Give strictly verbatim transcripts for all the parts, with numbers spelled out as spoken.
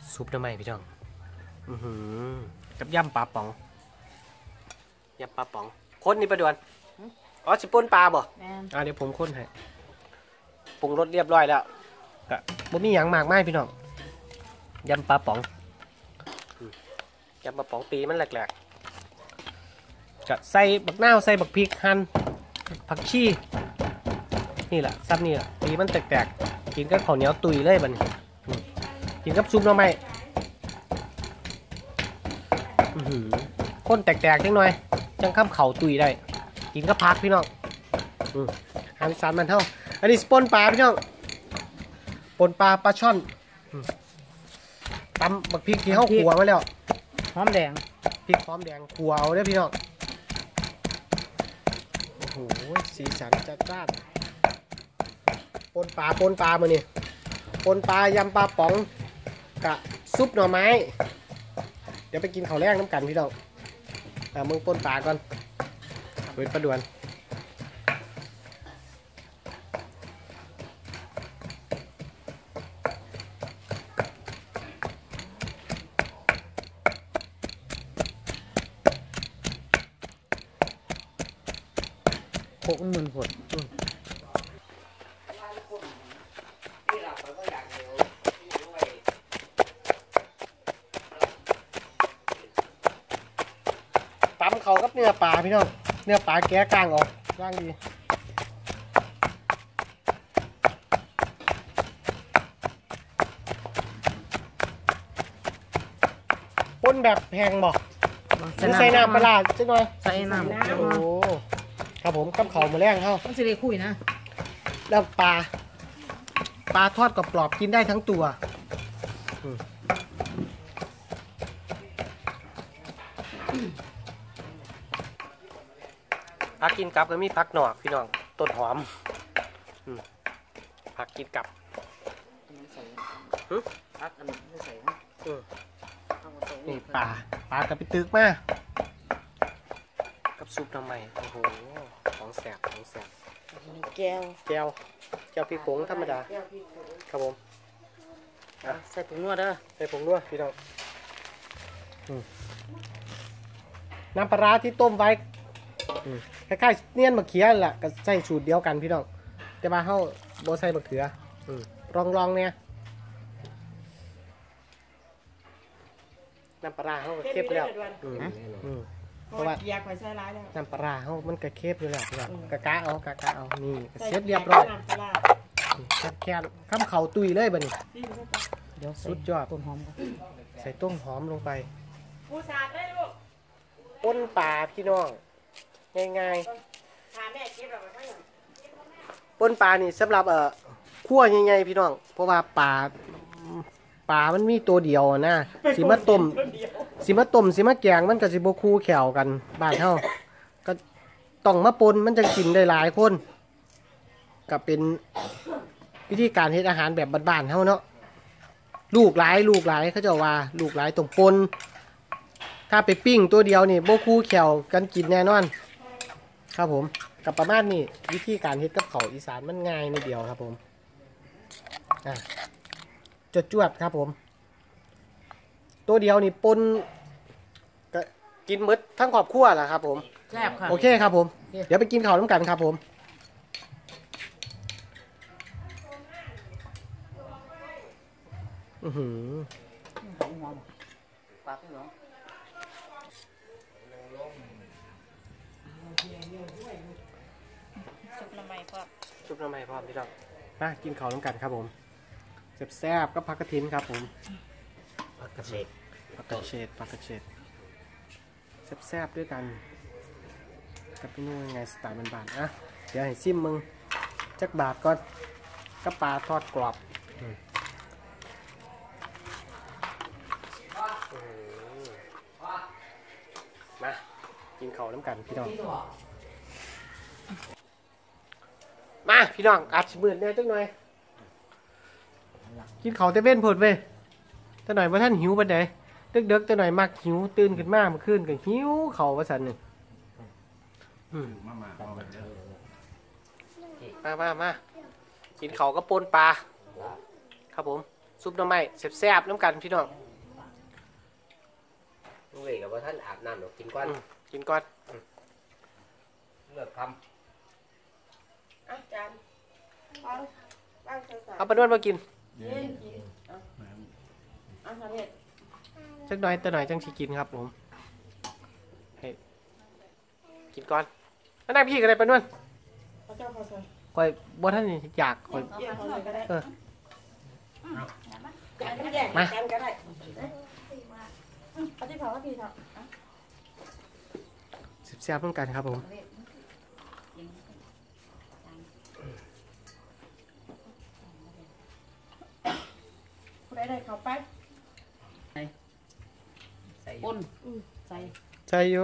ซุปน้ำมันพี่น้องอือหือกับยำปลาป๋องยำปลาป๋องคนนี่ประดวนอ๋อสิป่นปลาบ่อ่าเดี๋ยวผมคนให้ปรุงรสเรียบร้อยแล้วก็บ่มีหยังมากมายพี่น้องยำปลาป๋องยำปลาป๋องปีมันแหลกๆก็ใส่บักนาวใส่บักพริกหั่นผักชีนี่แหละซับนี่แหละปีมันแตกๆกินกับข้าวเหนียวตุยเลยบัดนี้กินกับซุปหน่อไม้ข้นแตกๆจังหน่อยจังข้ามเข่าตุยได้กินกับพักพี่น้องอาหารสารมันเท่าอันนี้สปนปลาพี่น้องปนปลาปลาช่อนตำบักพริกที่เข้าขัวมาแล้วหอมแดงพริกหอมแดงขัวเอาเด้อพี่น้องโอ้โหสีสันจัดจ้านปนปลาปนปลามานี่ปนปลายำปลาป๋องกะซุปหน่อไม้เดี๋ยวไปกินข้าวแรกน้ำกันพี่น้องอ่ามึงปนปลาก่อนเปิดประดวนโคกมันเหมือนผดตำเขากับเนื้อปลาพี่น้องเนื้อปลาแกะกลางออกย่างดีปนแบบแพงบอกใส่น้ำปลาจังหน่อยใส่น้ำโอ้ครับผมกับเขามาแรงเข้าต้องสิได้คุยนะแล้วปลาปลาทอดกรอบๆกินได้ทั้งตัวผักกินกับก็มีผักหนอกพี่น้องต้นหอมผักกินกับพักอันนี้ไม่ใส่นะนี่ปลาปลากระปิตึกมากับซุปน้ำใหม่โอ้โหของแสบของแสบแก้วแก้วแก้วพริกผงธรรมดาครับผมใส่ผงนัวเด้อใส่ผงนัวพี่น้องน้ำปลาที่ต้มไว้คล้ายๆเนียนมะเขือแหละก็ใส่สูตรเดียวกันพี่น้องแต่มาเข้าโบใส่มะเขือลองลองเนี่ยน้ำปลาเขาเค็มแล้วเพราะว่าอยากไปใส่ร้ายแล้วน้ำปลาเขามันกระเค็มอยู่แล้วกะกะเอากะกะเอานี่เสร็จเรียบร้อยแค่ข้ามเข่าตุยเลยบ่นี่เดี๋ยวสุดยอดต้นหอมใส่ต้นหอมลงไปป้นปลาพี่น้องง่ายๆป้นปลานี่สำหรับเอ่อคั่วง่ายๆพี่น้องเพราะว่าปลาปลามันมีตัวเดียวนะสิมาต้มสิมาต้มสิมาแกงมันกับสิบคู่แขวกันบ้านเท่าก็ต้องมาปนมันจะกินได้หลายคนก็เป็นวิธีการเฮ็ดอาหารแบบบ้านๆเท่าเนาะลูกหลายลูกหลายเขาจะว่าลูกหลายตรงปนถ้าไปปิ้งตัวเดียวนี่โบคู่แขวกันกินแน่นอนครับผมกับประมาณนี้วิธีการเฮ็ดกับข้าวอีสานมันง่ายนิดเดียวครับผมอ่ะจดจวดครับผมตัวเดียวนี่ปนก็กินมืดทั้งครอบครัวแหละครับผมแซ่บค่ะโอเคครับผมเดี๋ยวไปกินข้าวน้ำกันครับผมอือหือปากไม่หรอซุปน้ำไม้พร้อมซุปน้ำไม้พร้อมพี่น้องมากินข้าวน้ำกันครับผมแซ่บๆก็ผักกระถินครับผมผักกระเฉดผักกระเฉดผักกระเฉดแซ่บๆด้วยกันกับเมนูยังไงสไตล์บานๆอ่ะเดี๋ยวให้ซิมมึงจักบาทก่อนกับปลาทอดกรอบมากินข้าวน้ำกันพี่น้องมาพี่น้องอัดหมื่นแน่จังหน่อยกินข้าวเต้เว้นผดเว้ยแต่หน่อยว่าท่านหิวปะเดี๋ยวเด็กๆแต่หน่อยมักหิวตื่นขึ้นมาเมื่อคืนก็หิวเข่าว่าสันหนึ่งมามามากินข้าวก็ปนปลาครับผมซุปหน่อไม้แซ่บๆน้ำกันพี่น้องลุงเอกกับว่าท่านอาบน้ำหรอกกินก้อนอืมกินก่อนเลือกคอ่ะจานบ้างบ้างเธอใส่เอาไปนวดมากินเย็นกินอ่ะอ่ะทำเห็ดสักหน่อยแต่หน่อยจังสิกินครับผมให้กินก่อนแล้วนั่งพี่กันเลยไปนวดพระเจ้าพอใส่คอยบ่ท่านอยากคอยเยี่ยมพอใส่ก็ได้เออจานก็แยกมาจานก็ได้เอาที่เผาก็พี่เถอะอ่ะแซ่บๆน้ำกันครับผมผู้ใดได้เข้าไปำใส่ปนอืมใส่ใจอยู่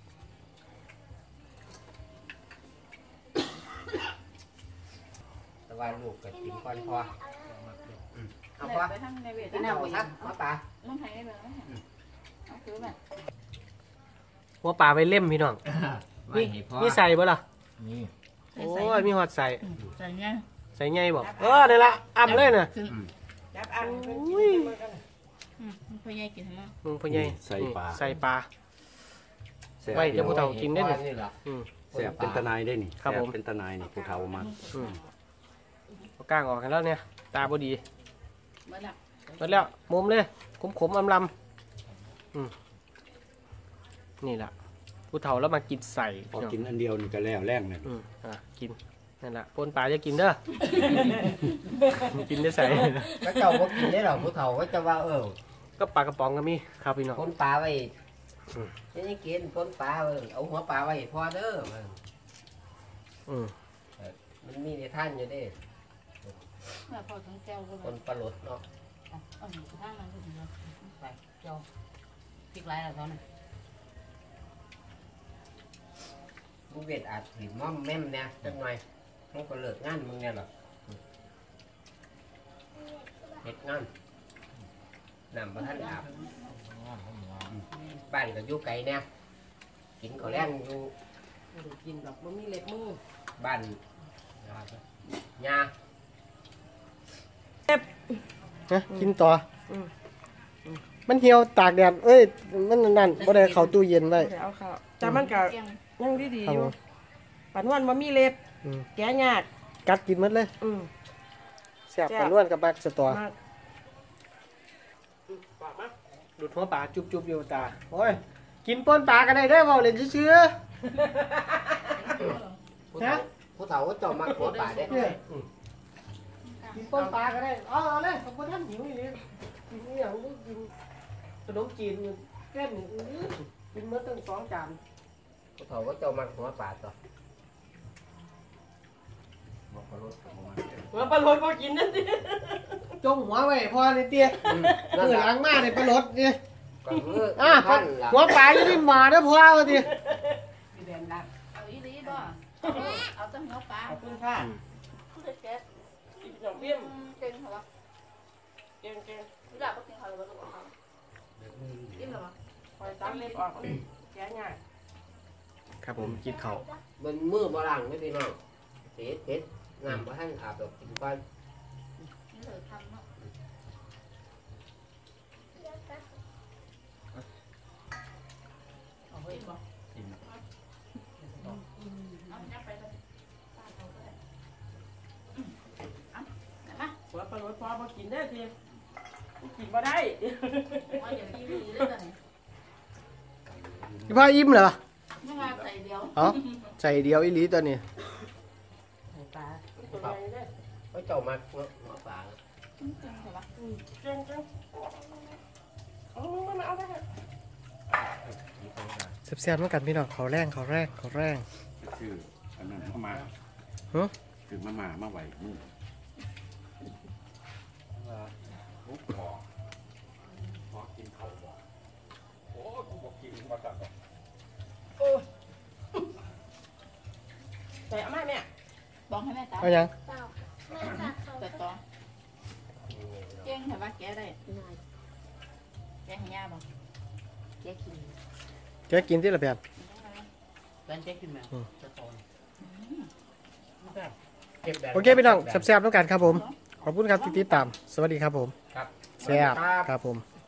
แต่ว่าลูกก็กินก้อนพออืมเอาพอไปทางในเวทกินน้ำหมดครับหมาป่ามึงให้ได้เลยเอาคือแบบหัวปลาไปเล่มพี่น้องไม่นี่ให้พอนี่ใส่บ่ล่ะนี่โอ้ยมีหอดใส่ใส่ไงใส่ไงบอกเออได้ละอ่ำเลยน่ะจับอันเพิ่นกินได้กันอืมพอใหญ่กินทั้งนั้นมึงพ่อใหญ่ใส่ปลาใส่ปลาแซ่บไว้จะผู้เฒ่ากินได้นี่นี่เหรออืมแซ่บเป็นตะนายได้นี่ครับผมแซ่เป็นตะนายนี่ผู้เฒ่ามาอืมเอาก้างออกกันแล้วเนี่ย ตาบ่ดีเมื่อละหมดแล้วมุมเลยขมขมๆอำลำอืมนี่แหละผู้เฒ่าแล้วมากินใส่พอกินอันเดียวนี่ก็แล้วแรงเนี่ยอืมอ่ะกินนั่นแหละปนปลาจะกินเด้อ กินได้ใส่ก็เจ้าบ่กินได้หรอกผู้เฒ่าก็จะว่าเออก็ปลากระป๋องก็มีครับพี่น้องปนปลาไว้อืมจะนี่กินปนปลาเออเอาหัวปลาไว้พอเด้อมันอืมมันมีในท่านอยู่เด้เมื่อพอทั้งแก้วก็ปนปลาหลดเนาะเอาหนึ่งข้างนั้นก็ถึงแล้วไปเจ้าพริกไรแล้วเขาเนี่ยลูกเวทอาจสิม่อมแม่มเนี่ยจังหน่อยมันก็เลิกงานมึงเนี่ยหรอเฮ็ดงานน้ำบ่ทันอาบบ้านก็อยู่ไกลเนี่ยกินข้าวแรงอยู่ไม่ได้กินดอกมันมีเล็บมือบ้านยานะกินต่ออมันเหี่ยวตากแดดเอ้ยมันนั่นบ่ได้เข้าตู้เย็นไว้เดี๋ยวเอาข้าวแต่มันก็เกี่ยงยังดีดีครับอยู่ผมปันวันว่ามีเล็บอืมแกะยากกัดกินหมดเลยอืมแซ่บแซ่บปลาล้วนกับบักสตอมากดูดหัวปลาจุบๆอยู่ตาโอ้ยกินปนปลากันได้เด้อเว้าเล่นซื่อผู้เฒ่าผู้เฒ่าก็เจ้ามักหัวปลาเด้อืมๆกินปนปลาก็ได้เอาเอาเลยผมบ่ทันหิวอีหลีกินอีหยังบ่กินขนมจีนแก้มนี่อื้อกินหมดตั้งสองจานผู้เฒ่าก็เจ้ามักหัวปลาต่อเมื่อปลาโรยพอกินนั่นดิจงหัวไว้พอนี่เตี้ยอืมมือหลังมาเนี่ยปลาลดนี่ก็คืออ่ะท่านล่ะหัวปลาอยู่ที่หมาเด้อพ่อว่าติพี่แดนรักเอาอีหลีบ่เอาตั้งหัวปลาขอบคุณค่ะผู้จัดแก๊สกินขนมเปี้ยมเก่งเหรอเก่งเก่งรู้จักก็กินเขาหรือเปล่าลูกเขากินเหรอคอยตั้งเล็บออกแกะยากครับผมกินข้าวมันมือบ่ล้างไม่พี่น้องเผ็ดเผ็ดน้ำบ่ทันอาบดอกกินก่อนนี่เลยทำเนาะเอาไว้บ่เอายัดไปเลยป้าเขาก็ได้เอาไหนมาหัวปลาโรยพอพอกินได้ทีกินมาได้ว่าอย่างนี้ดีเลยตอนนี้พี่พ่ออิ่มเหรอไม่มาใส่เดียวเอ้าใส่เดียวอีหลีตัวนี้ใส่ปลาตัวใหญ่ได้ก็เจ้ามักหัวปลาเก่งเหรออืมเก่งเก่งเอามามาเอาได้แซ่บๆเหมือนกันพี่น้องเขาแรงเขาแรงเขาแรงคืออันนั้นมามาฮะคือมามามาไหวมือลูกขอขอกินข้าวบ่โอ้กูบอกกินมาตัดดอกใส่เอามาแม่บอกให้แม่ตาเอายังแต่ต่อเก่งแต่ว่าแกได้แกให้ยาบ่แกกินแกกินที่ละแบบแฟนแกกินไหมจะโตเก็บแบบโอเคพี่น้องแซ่บๆเหมือนกันครับผมขอบคุณครับที่ติดตามสวัสดีครับผมครับแซ่บครับผม